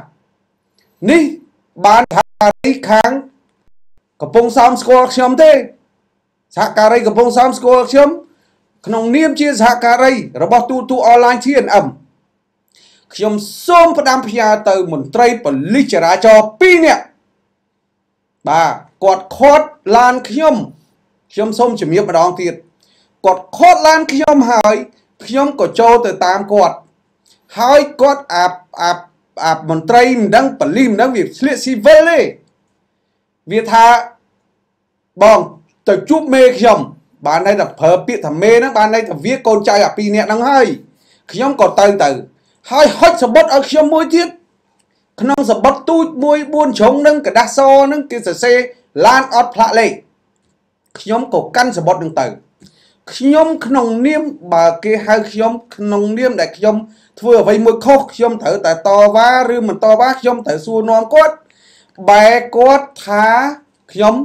ní bán hà đi kháng cầm pong sam score xông thế hạ cà ray cầm pong sam score xông nông niêm chia hạ cà ray rồi bao tu tu online thiên ẩmខ្ញុំសូមផ្ដាំផ្ញើទៅមន្ត្រីប៉ូលីសចរាចរណ៍ពីរនាក់បាទគាត់ខត់ឡានខ្ញុំខ្ញុំសូមជំរាបម្ដងទៀតគាត់ខត់ឡានខ្ញុំហើយខ្ញុំក៏ចូលទៅតាមគាត់ហើយគាត់អាអាអាមន្ត្រីមិនដឹងប៉ូលីសមិនដឹងវាស្លៀកស៊ីវិលទេវាថាបងទៅជួបមេខ្ញុំបានន័យថាប្រើពាក្យថាមេហ្នឹងបានន័យថាវាកូនចៅអាពីរនាក់ហ្នឹងហើយខ្ញុំក៏ទៅទៅហើយហុចសម្បត្តិឲ្យខ្ញុំមួយទៀតក្នុងសម្បត្តិទូចមួយបួនជ្រុងនឹងกระดาษសនឹងគេសរសេរឡានអត់ផ្លាកលេខខ្ញុំក៏កាន់សម្បត្តិនឹងទៅខ្ញុំក្នុងនាមបើគេហៅខ្ញុំក្នុងនាមដែលខ្ញុំធ្វើអ្វីមួយខុសខ្ញុំត្រូវតែតវ៉ាឬមិនតវ៉ាខ្ញុំត្រូវសួរនាំគាត់បែរគាត់ថាខ្ញុំ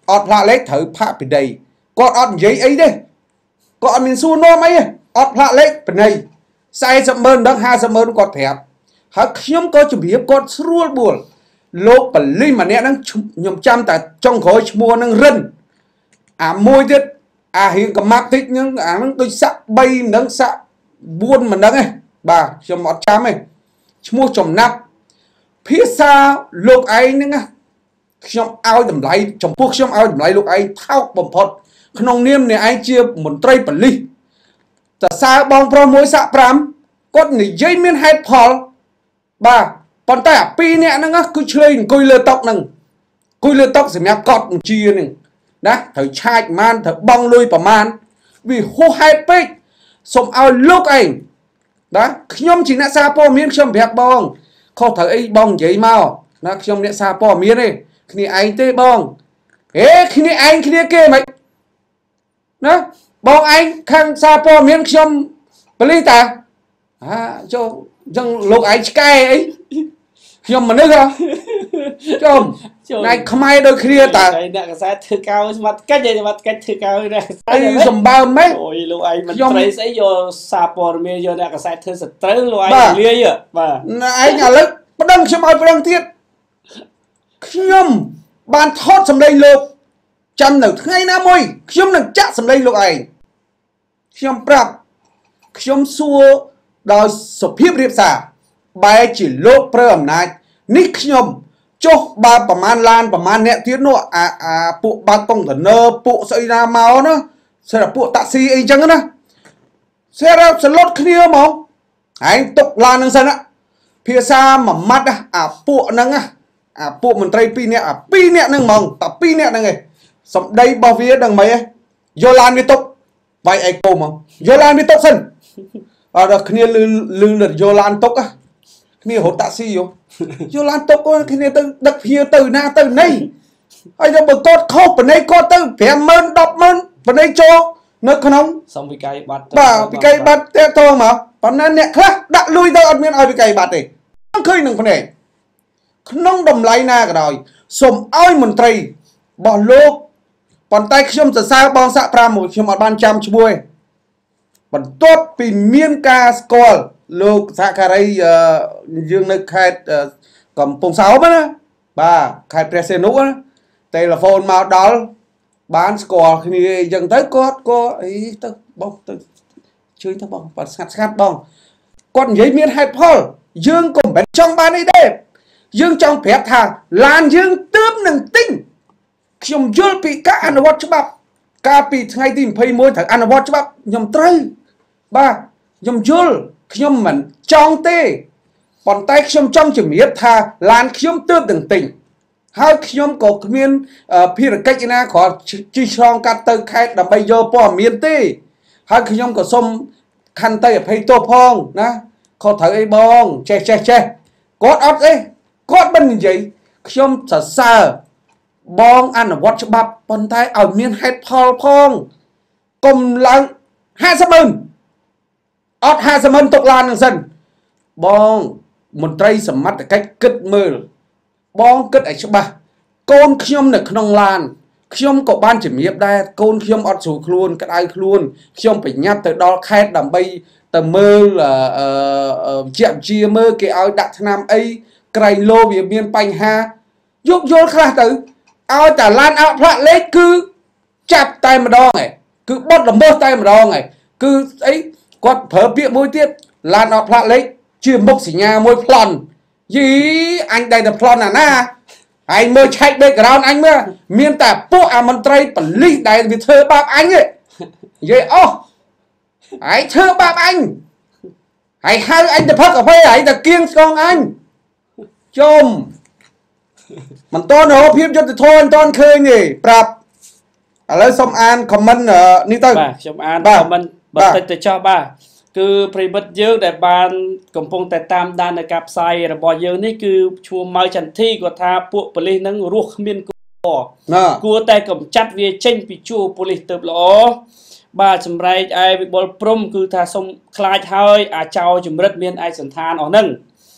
อดพระเล็กถือพระปิดดีก็อดใหญ่ไอ้ดิก็อดมินซูโนไหมอดพระเล็กเป็นไงใส่สมเมินดังห้าสมเมินก็แถบหากขยมก็จะเบียบก็รัวบัวโลกปลีมันเนี่ยนั่งยมจำแต่จ้องขอยมัวนั่งรินอ่ามวยติดอ่าเห็นกับมักติดnhưngอ่านั่งตัวสักใบนั่งสักบุญมันนั่งไงบ่าชมอดจำไงมัวจมนับพิซซ่าโลกไอ้นั่งไงชมเอาดำไหลชมพวกชมเอาดำไหลโลกไอ้เท่าบ่มพอดขนมเนียมเนี่ยไอ้เจี๊ยบหมุนไตรปลีแต่ซาบองพร้อมมวยสะพรำก็หนียัยเมียนให้พอบ่าปอนแต่ปีเนี่ยนั่งก็คือเชยกุยเลือตกนั่งกุยเลือตกสิแม่กอดจีหนึ่งนะเธอชายมันเธอบองลุยประมาณวิหัวไฮเป๊กสมเอาลูกเองนะขยมจีน่าซาปอเมียนขยมแบบบองเขาเธอไอ้บองใหญ่เมานะขยมเนี่ยซาปอเมียนเลยคืนนี้ไอ้เต้บองเอ๊ะคืนนี้ไอ้คืนนี้เก๋ไหมนะบองไอ้ข้างซาปอเมียนขยมไปเลยแต่อ่าโจจังลูกไอ้สกายไอ้ขยมมันนึกเหรอจมนายขมายโดยเคลียร์แต่เนี่ยก็ใส่ถือเกามัดกัดยังมัดกัดถือเกาเนี่ยไอ้สมบัติไหมโอ้ยลูกไอ้มันใส่ใส่โยซาปอร์เมียโยเนี่ยก็ใส่ถือสตร์ลูกไอ้เลี้ยเยอะบ่ไอ้เนี่ยเลยประดังขมายประดังเทียดขยมบานทอดสำเร็จลูกจำหนึ่งไงนะมวยขยมหนึ่งจะสำเร็จลูกไอ้ขยมปรับขยมซัวโดยสภาพเรียบสาใบจีโลกเพิ่มนายนิขยมโจบาประมาณล้านประมาณเนี่ยที่โน่อ่าอ่าปุบาตงแต่เนอปุใส่นาเมาเนาะเสร็จปุตัดซีไอ้จังนะเสร็จแล้วสลดขี้มองไอ้ตกลานนั่งสันอะเพียซาหม่มัดอะอ่าปุนั่งอะอ่าปุมันไตรปีเนี่ยอ่ะปีเนี่ยนั่งมองแต่ปีเนี่ยนั่งไงสมได้บาวีดังไหมโยลานนี่ตกไปไอ้โกมองโยลานนี่ตกสันอ่าเด็กขี้ลืมลืมเด็กโยลานตกอะขี้หัวตัดซีอยู่โยลานตกก็ขี้เนี่ยตึงดักเพียตื่นหน้าตื่นนี่ไอ้เจ้าเบิกกอดเข้าปนในกอดตื่นแผ่เมินดับเมินปนในโจนึกขนมส่งไปไกลบัตรบ่าไปไกลบัตรเตะทองมาปนนั้นเนี่ยครับดักลุยเตออัดเมียนเอาไปไกลบัตรเองต้องเคยหนึ่งคนเองขนมดมไหลหน้าก็ได้สมอ้อยมนตรีบ่อโลกปนใต้ขยมจะสาวบองสะพรามขยมอัดบานจำช่วยปนตัวปีเมียนกาสกอลลูกสักการ์ยืนในแคดกับปงสาวมั้ยนะบ่าแคดเพรสเซนุนะเทเลโฟนมาดอลบ้านสกอลคือนี่ยังtớiก็ก็ไอ้ตึกบ้องตึกช่วยตึกบ้องปัดสัดสัดบ้องก่อนยัยเมียนไฮพอลยืนกลุ่มเป็นช่องบ้านไอ้เด็กยืนช่องแผลทางลานยืนตื้มหนึ่งติ้งขยมยุลปีกาอันวัดฉบับกาปีไงทีมพายมวยถังอันวัดฉบับยมไตรบ่ายมยุลขยมเหมือนจองเต้ปอนใต้ขยมจ้องจะมีทาลานขยมตื้มหนึ่งติ้งหากขยมก็เมียนพี่ระกัยนะขอจีช่องการเติร์ไข่ดับใบโยป้อเมียนเต้หากขยมก็ส้มคันเต้ไปตัวพองนะเขาถือไอ้บองเช่เช่เช่กดอัดเอ้กดเป็นยังไงขยมสัตว์ซาบองอันวัดฉบับปนไทยเอาเมียนเฮดพอลพองกลมลังห้าสมึนอดห้าสมึนตกลานหนึ่งสันบองมนตรีสมัติcáchกึศมือบองกึศไอ้ฉบับโกนขยมหนึ่งขนมลานขยมก็บ้านจะมีได้โกนขยมอดสู่ครูนกระไดครูนขยมไปยัดแต่ดอลแคดดำใบแต่มือเอ่อเอ่อเจียบเจียมือเกี่ยวดักนำไอ้ไกรโลเวียเมียนปัญหายุกโยนขนาดตื่นเอาแต่ลานเอาพระเล็กคือจับtayมาดองไงคือบดลำบดtayมาดองไงคือไอ้กดเผลอเปียมวยเตี้ยลานเอาพระเล็กชื่อมุกสิงามวยพลอนยี่อันใดแต่พลอนน่ะนะไอ้เมื่อใช้เบกกราวน์อันเมื่อเมียนแต่พวกอามันไตรปลีใดวิเธอบาปอันเนี่ยยี่อ๋อไอ้เธอบาปอันไอ้ให้อันจะพักกับไอ้ไอ้แต่เกียงกองอันจมมันต้นเหรอพิมพ์จนจะทนตอนเคยนี่ปรับอะไรสมอันคอมเมนต์เอ่อนี่ตั้งสมอันคอมเมนต์บัตรจะชอบบ้าคือปริบัติเยอะแต่บานกำปงแต่ตามด้านในกับไซระบอยเยอะนี่คือชัวร์มาจันที่ก็ท่าพวกปลินั่งรูขมิ้นกูกูแต่กำจัดเวียเช่นปิจูปลิเติบล้อบาสำไรไอ้บอลพรมคือท่าสมคลายเท้าอาเจ้าจุมรัดเมียนไอสันทานออกนั่ง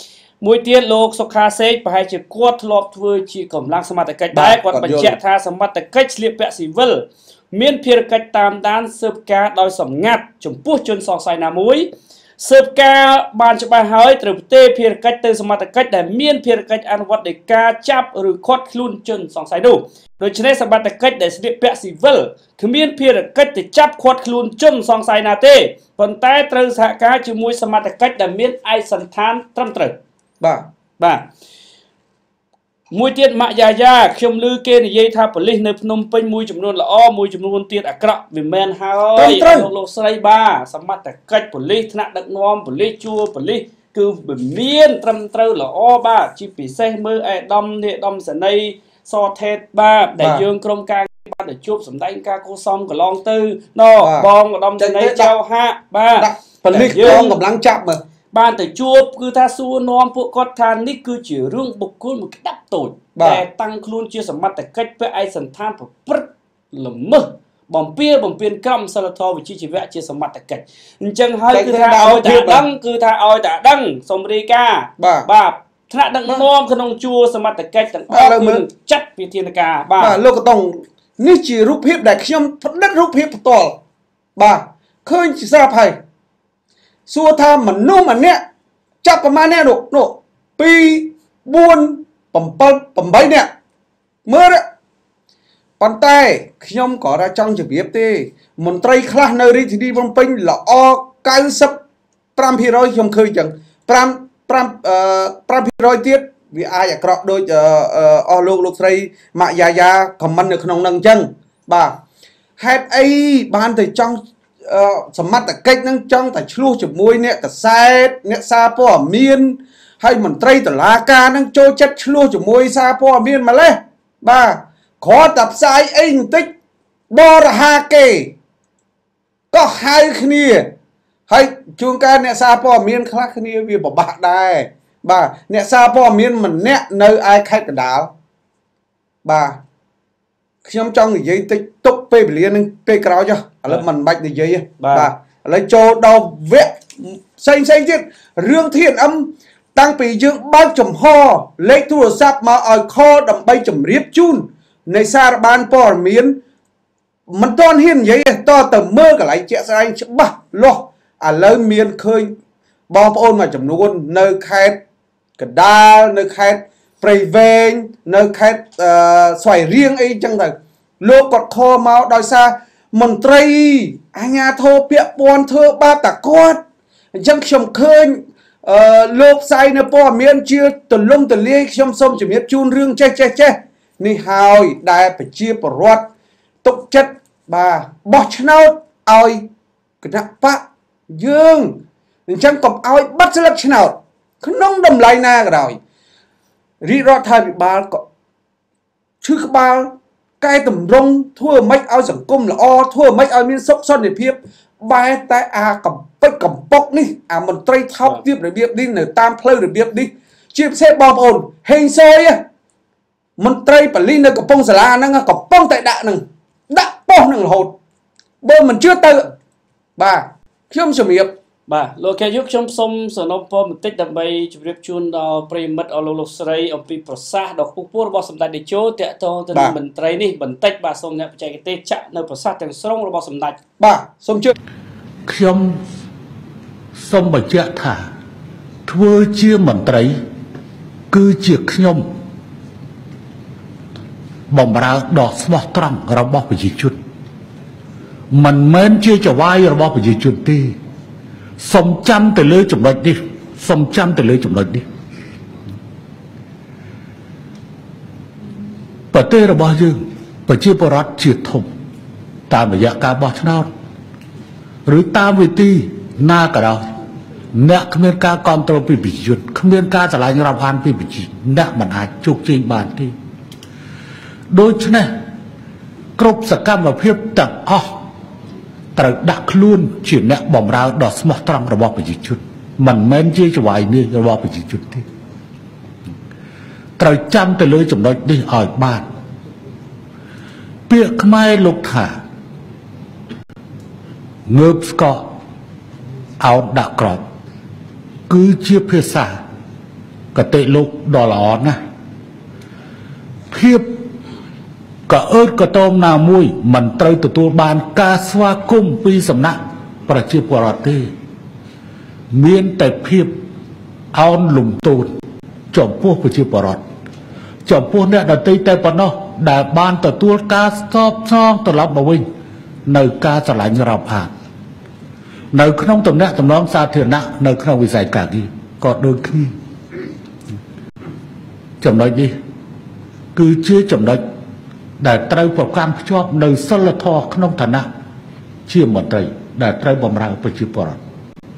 មួយទៀតលោកសុខាសេកប្រហែលជាគាត់ធ្លាប់ធ្វើជាកម្លាំងសមត្ថកិច្ចដែរគាត់បញ្ជាក់ថាសមត្ថកិច្ចស្លៀកពាក់ស៊ីវិលមានភារកិច្ចតាមដានស៊ើបការដោយសម្ងាត់ចំពោះជនសង្ស័យណាមួយស៊ើបការបានច្បាស់ហើយត្រូវផ្ទេរភារកិច្ចទៅសមត្ថកិច្ចដែលមានភារកិច្ចអនុវត្តដោយការចាប់ឬឃាត់ខ្លួនជនសង្ស័យនោះដូច្នេះសមត្ថកិច្ចដែលស្លៀកពាក់ស៊ីវិលគ្មានភារកិច្ចទៅចាប់ឃាត់ខ្លួនជនសង្ស័យណាទេប៉ុន្តែត្រូវសហការជាមួយសមត្ថកិច្ចដែលមានឯកសណ្ឋានត្រឹមត្រូវបាទបាទមួយទៀតម៉ាក់យ៉ាយ៉ាខ្ញុំឮគេនិយាយថាប៉ូលីសនៅភ្នំពេញមួយចំនួនល្អមួយចំនួនទៀតអាក្រក់វាមែនហើយលោកលោកស្រីបាទសមត្ថកិច្ចប៉ូលីសថ្នាក់ដឹកនាំប៉ូលីសជួរប៉ូលីសគឺវាមានត្រឹមត្រូវល្អបាទជាពិសេសមើលអេដាមនេះអេដាមសនីសថេតបាទដែលយើងក្រុមការបានទៅជួបសម្ដែងការគូសំកន្លងទៅណបងអេដាមសនីចៅហាក់បាទប៉ូលីសកងកម្លាំងចាប់មើលបានទៅជួបគឺថាសួរនាំពួកគាត់ថានេះគឺជារឿងបុគ្គលមួយក្តាប់តូចតែតាំងខ្លួនជាសមត្ថកិច្ចពាក់ឯកសណ្ឋានប្រព្រឹត្តល្មើសបំពានបំពានកម្មសិលធម៌វិជ្ជាជីវៈជាសមត្ថកិច្ចអញ្ចឹងហើយគឺថាឲ្យតែដឹងគឺថាឲ្យតែដឹងសូមរាយការណ៍បាទថ្នាក់ដឹកនាំក្នុងជួរសមត្ថកិច្ចទាំងអស់គឺចាត់វិធានការបាទលោកកតុងនេះជារូបភាពដែលខ្ញុំផ្ដិតរូបភាពផ្ទាល់បាទឃើញជាស្រាប់ហើយសួរថាមនុស្សម្នាក់ចាប់ប្រមាណអ្នកនោះនោះពីរ បួន 7 8នាក់មើលប៉ុន្តែខ្ញុំក៏ថាចង់ជម្រាបទេមន្ត្រីខ្លះនៅរាជធានីភ្នំពេញល្អ កៅសិបប្រាំភាគរយ ខ្ញុំឃើញចឹង 5% ទៀតវាអាចអាក្រក់ដូចអស់លោកលោកស្រីម៉ាក់យ៉ាយ៉ាខមមិននៅក្នុងនឹងចឹងបាទហេតុអីបានទៅចង់សមត្ថកិច្ចនឹងចង់តែឆ្លោះជាមួយអ្នកកសែតអ្នកសារព័ត៌មានហើយមន្ត្រីតុលាការនឹងចូលចិត្តឆ្លោះជាមួយសារព័ត៌មានម្លេះបាទគ្រាន់តែផ្សាយអីបន្តិចបរហាគេក៏ហៅគ្នាហើយជួនកាលអ្នកសារព័ត៌មានខ្លះគ្នាវាពិបាកដែរបាទអ្នកសារព័ត៌មានម្នាក់នៅឯខេត្តកណ្ដាលបាទខ្ញុំចង់និយាយតិចទុកពេលវេលានឹងពេលក្រោយចុះឥឡូវមិនបាច់និយាយទេបាទឥឡូវចូលដល់វគ្គផ្សេងផ្សេងទៀតរឿង ធី អេន អឹម តាំងពីយើងបើកចំហលេខទូរស័ព្ទមកឲ្យខលដើម្បីជម្រាបជូននៃសារបានព័ត៌មានមិនទាន់ហ៊ាននិយាយទេតទៅមើលកន្លែងជាក់ស្ដែងច្បាស់លាស់ឥឡូវមានឃើញបងប្អូនមួយចំនួននៅខេត្តកណ្ដាលនៅខេត្តព្រៃវែងនៅខេត្តស្វាយរៀងអីចឹងទៅលោកគាត់ខលមកដោយសារមន្ត្រីអាជ្ញាធរពាក់ព័ន្ធធ្វើបាបតាគាត់អញ្ចឹងខ្ញុំឃើញអឺលោកផ្សាយនៅព័ត៌មានជាទលំទលាយខ្ញុំសូមជម្រាបជូនរឿងចេះចេះចេះនេះហើយដែលប្រជាពលរដ្ឋទុកចិត្តបាទបោះឆ្នោតឲ្យគណៈបកយើងអញ្ចឹងកុំឲ្យបាត់ស្លឹកឆ្នោតក្នុងតម្លៃណាក៏ដោយរាជរដ្ឋាភិបាលក៏ឈឺក្បាលកែតម្រង់ធ្វើម៉េចឲ្យសង្គមល្អធ្វើម៉េចឲ្យមានសុខសន្តិភាពបែរតែអាកំពេចកំប៉ុកនេះអាមន្ត្រីថោកទាបរបៀបនេះនៅតាមផ្លូវរបៀបនេះជាពិសេសបងប្អូនហេងសយមន្ត្រីប៉ូលីសនៅកំពង់សាលាហ្នឹងកំពុងតែដាក់ហ្នឹងដាក់ប៉ុស្តិ៍ហ្នឹងរហូតបើមិនជឿទៅបាទខ្ញុំជំរាបបាទលោកកែយុខ្ញុំសូមសំណូមពរបន្តិចដើម្បីជម្រាបជូនដល់ប្រិយមិត្តអស់លោកលោកស្រីអំពីប្រសាសន៍ដ៏ខ្ពស់ខ្ពស់របស់សម្ដេចតេជោតាក់ទងទៅនឹងមន្ត្រីនេះបន្តិចបាទសូមអ្នកបច្ចេកទេសចាក់នៅប្រសាសន៍ទាំងស្រុងរបស់សម្ដេចបាទសូមជឿខ្ញុំសូមបញ្ជាក់ថាធ្វើជាមន្ត្រីគឺជាខ្ញុំបំរើដ៏ស្មោះត្រង់របស់ប្រជាជនមិនមែនជាចវាយរបស់ប្រជាជនទេសូមចាំទៅលើចំណុចនេះសូមចាំទៅលើចំណុចនេះប្រទេសរបស់យើងប្រជាពលរដ្ឋជាធំតាមរយៈការបោះឆ្នោតឬតាមវិធីណាក៏ដោយអ្នកគ្មានការគ្រប់គ្រងពីប្រជាជនគ្មានការឆ្លៃរាប់អានពីប្រជាជនអ្នកមិនអាចជោគជ័យបានទេដូច្នេះគ្រប់សកម្មភាពទាំងអស់ត្រូវដាក់ខ្លួនជាអ្នកបម្រើដ៏ស្មោះត្រង់របស់ប្រជាជនមិនមែនជាចវាយនេះរបស់ប្រជាជនទេត្រូវចាំទៅលើចំណុចនេះឲ្យបានពាក្យខ្មែរលោកថាងើបស្កកអោនដាក់ក្របគឺជាភាសាកតិលោកដ៏ល្អណាស់ភាពក៏អឺតក៏តមណាមួយមិនត្រូវទទួលបានការស្វាគមន៍ពីសំណាក់ប្រជាពលរដ្ឋទេមានតែភាពអោនលំទោនចំពោះប្រជាពលរដ្ឋចំពោះអ្នកដទៃតែប៉ុណ្ណោះដែលបានទទួលការស្ទប់សងត្រឡប់មកវិញនៅការឆ្លាញ់រាប់អាននៅក្នុងតំណែងតំណងសាធារណៈនៅក្នុងវិស័យការងារក៏ដូចគ្នាចំណុចនេះគឺជាចំណុចដែលត្រូវប្រកាន់ភ្ជាប់នៅសិលធម៌ក្នុងឋានៈជាមន្ត្រីដែលត្រូវបម្រើប្រជាពលរដ្ឋ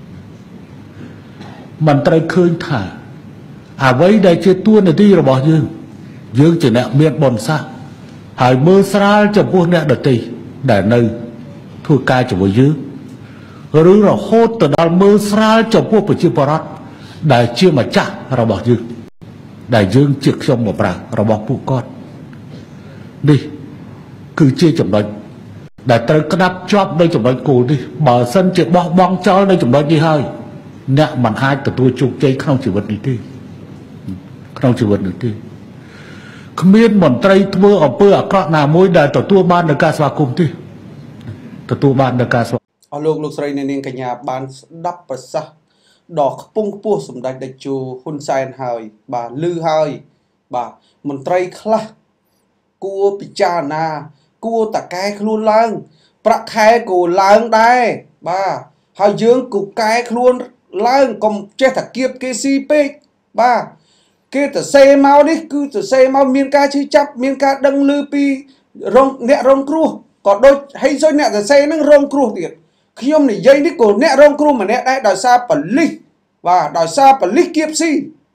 មិនត្រូវឃើញថាអ្វីដែលជាតួនាទីរបស់យើងយើងជាអ្នកមានបុណ្យស័ក្តិហើយមើលស្រាលចំពោះអ្នកដទៃដែលនៅធ្វើការជាមួយយើងឬរហូតទៅដល់មើលស្រាលចំពោះប្រជាពលរដ្ឋដែលជាម្ចាស់របស់យើងដែលយើងជាខ្ញុំបម្រើរបស់ពួកគាត់នេះគឺជាចំណុចដែលត្រូវក្តាប់ជាប់នៅចំណុចគោលនេះបើសិនជាបោះបង់ចោលនៅចំណុចនេះហើយអ្នកមិនអាចទទួលជោគជ័យក្នុងជីវិតនេះទេក្នុងជីវិតនេះទេគ្មានមន្ត្រីធ្វើអំពើអាក្រក់ណាមួយដែលទទួលបាននៅការស្វាគមន៍ទេទទួលបាននៅការស្វាគមន៍អស់លោកលោកស្រីអ្នកនាងកញ្ញាបានស្ដាប់ប្រសាសន៍ដ៏ខ្ពង់ខ្ពស់សម្ដេចតេជោហ៊ុនសែនហើយបាទឮហើយបាទមន្ត្រីខ្លះគួរពិចារណាគួរតកែខ្លួនឡើងប្រាក់ខែក៏ឡើងដែរបាទហើយយើងក៏កែខ្លួនឡើងកុំចេះតែគៀបគេស៊ីពេកបាទគេទៅសេមកនេះគឺទៅសេមកមានការជឿចាប់មានការដឹងឮពីរងអ្នករងគ្រោះក៏ដូចហើយសុយអ្នកទៅសេនឹងរងគ្រោះទៀតខ្ញុំនិយាយនេះក៏អ្នករងគ្រោះម្នាក់ដែរដោយសារប៉ូលីសបាទដោយសារប៉ូលីសគៀបស៊ី